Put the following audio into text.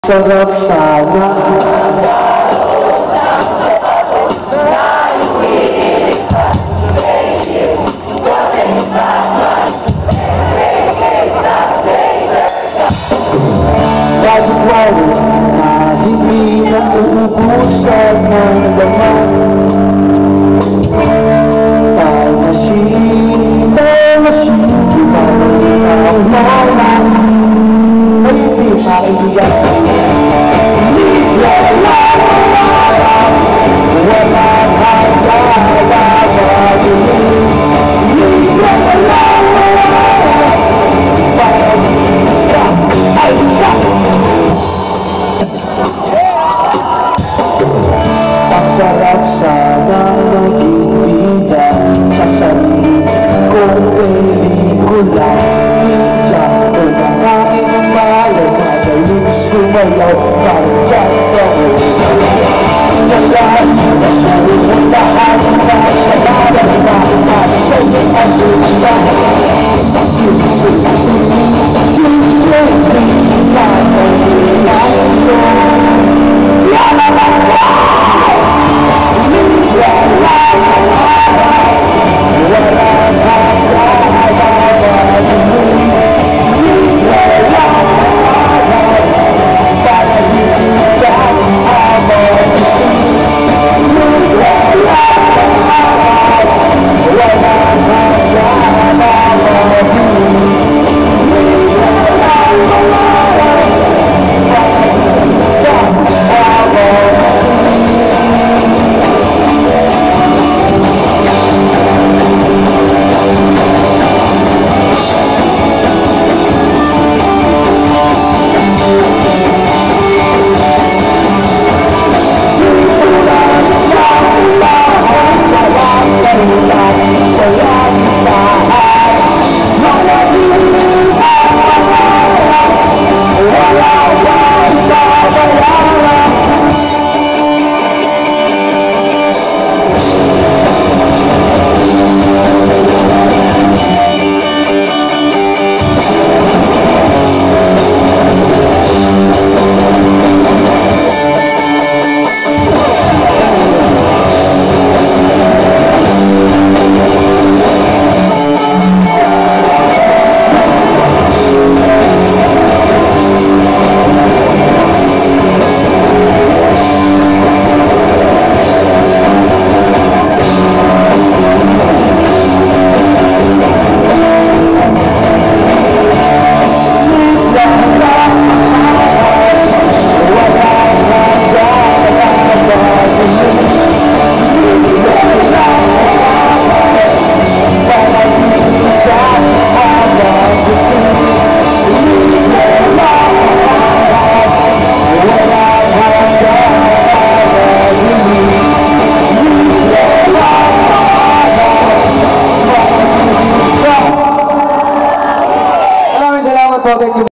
Sarap sana. Bakit wala na hindi na uubusan ng laman? Time machine, pinapalita ang mola ay hindi maiiyak. Sarap sana maging bida sa sarili kong pelikula. Minsan ko nakain ang malay, madaling sumayaw, nandyan ako. Lahat, nasulit ang lahat, nasa balang na, nasa ang lusa.